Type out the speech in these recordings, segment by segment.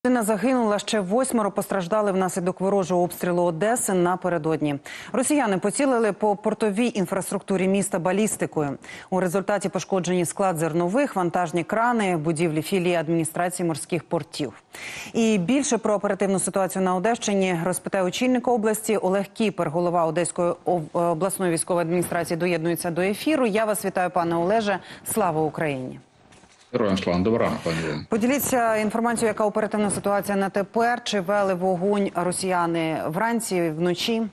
Людина загинула, ще 8 постраждали внаслідок ворожого обстрілу Одеси напередодні. Росіяни поцілили по портовій інфраструктурі міста балістикою. У результаті пошкоджені склад зернових, вантажні крани, будівлі філії адміністрації морських портів. І більше про оперативну ситуацію на Одещині розпитає очільник області Олег Кіпер, голова Одеської обласної військової адміністрації, доєднується до ефіру. Я вас вітаю, пане Олеже. Слава Україні! Героям слава. Доброго ранку, пані. Поділіться інформацією, яка оперативна ситуація на тепер. Чи вели вогонь росіяни вранці, вночі?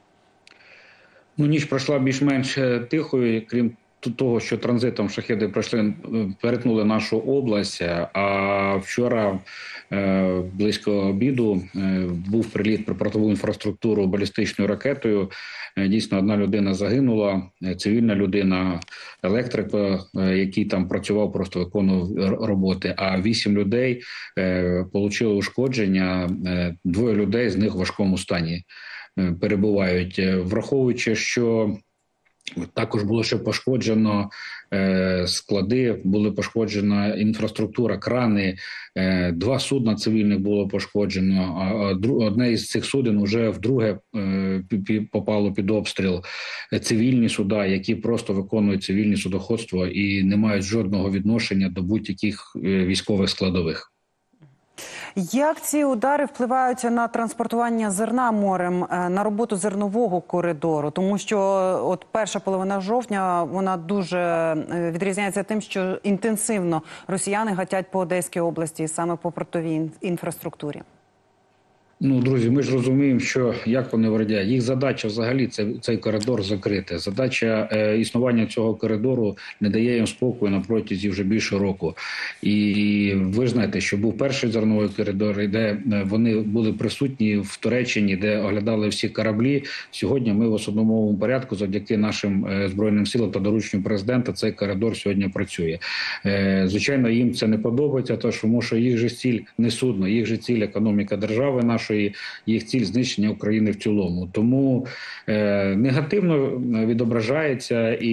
Ніч пройшла більш-менш тихою, крім того, що транзитом шахеди перетнули нашу область. А вчора близько обіду був приліт при портову інфраструктуру балістичною ракетою. Дійсно, одна людина загинула, цивільна людина, електрик, який там працював, просто виконував роботи. А 8 людей отримали ушкодження, 2 людей з них в важкому стані перебувають. Враховуючи, що також було ще пошкоджено склади, була пошкоджена інфраструктура, крани, 2 судна цивільних було пошкоджено, а одне із цих суден вже вдруге попало під обстріл. Цивільні суда, які просто виконують цивільне судоходство і не мають жодного відношення до будь-яких військових складових. Як ці удари впливають на транспортування зерна морем, на роботу зернового коридору? Тому що от перша половина жовтня, вона дуже відрізняється тим, що інтенсивно росіяни гатять по Одеській області, саме по портовій інфраструктурі. Друзі, ми ж розуміємо, що як вони врадять. Їх задача взагалі цей коридор закрити. Задача існування цього коридору не дає їм спокою на протязі вже більше року. І ви ж знаєте, що був перший зерновий коридор, де вони були присутні в Туреччині, де оглядали всі кораблі. Сьогодні ми в особливому порядку, завдяки нашим Збройним силам та дорученню президента, цей коридор сьогодні працює. Звичайно, їм це не подобається, тому що їх же ціль не судно, їх же ціль економіка держави нашої, їх ціль знищення України в цілому. Тому негативно відображається, і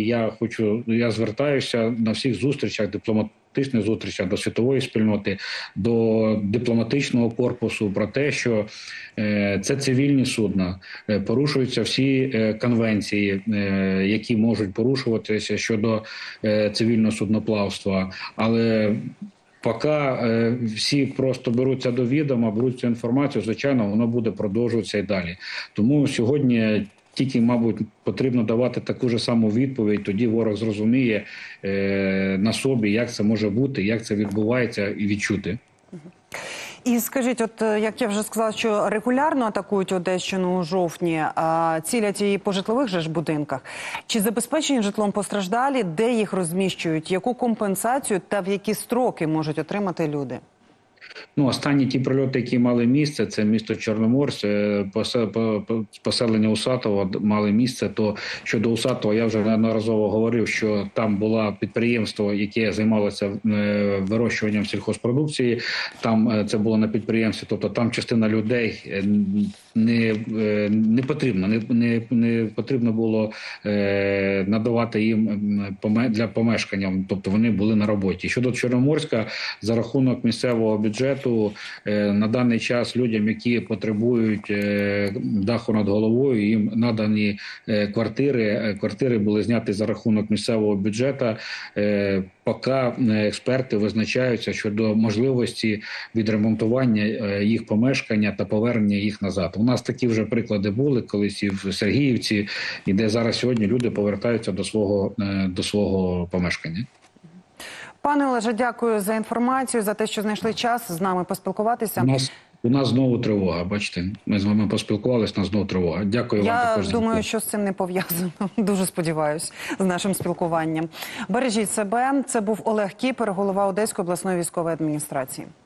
я звертаюся на всіх зустрічах, дипломатичних зустрічах до світової спільноти, до дипломатичного корпусу про те, що це цивільні судна, порушуються всі конвенції, які можуть порушуватися щодо цивільного судноплавства, але поки всі просто беруться до відома, беруть цю інформацію, звичайно, воно буде продовжуватися і далі. Тому сьогодні тільки, мабуть, потрібно давати таку ж саму відповідь, тоді ворог зрозуміє на собі, як це може бути, як це відбувається, і відчути. І скажіть, от як я вже сказала, що регулярно атакують Одещину у жовтні, цілять її по житлових же ж будинках. Чи забезпечені житлом постраждалі, де їх розміщують, яку компенсацію та в які строки можуть отримати люди? Останні ті прильоти, які мали місце, це місто Чорноморськ, поселення Усатого мали місце. То щодо Усатого, я вже неодноразово говорив, що там було підприємство, яке займалося вирощуванням сільхозпродукції. Там це було на підприємстві, тобто там частина людей не потрібно було надавати їм для помешкання, тобто вони були на роботі. Щодо Чорноморська, за рахунок місцевого бюджету, на даний час людям, які потребують даху над головою, їм надані квартири. Квартири були зняті за рахунок місцевого бюджету. Поки експерти визначаються щодо можливості відремонтування їх помешкання та повернення їх назад. У нас такі вже приклади були колись і в Сергіївці, і де зараз сьогодні люди повертаються до свого помешкання. Пане Олеже, дякую за інформацію, за те, що знайшли час з нами поспілкуватися. У нас знову тривога, бачите, ми з вами поспілкувалися, у нас знову тривога. Дякую вам також. Я думаю, що з цим не пов'язано. Дуже сподіваюся з нашим спілкуванням. Бережіть себе. Це був Олег Кіпер, голова Одеської обласної військової адміністрації.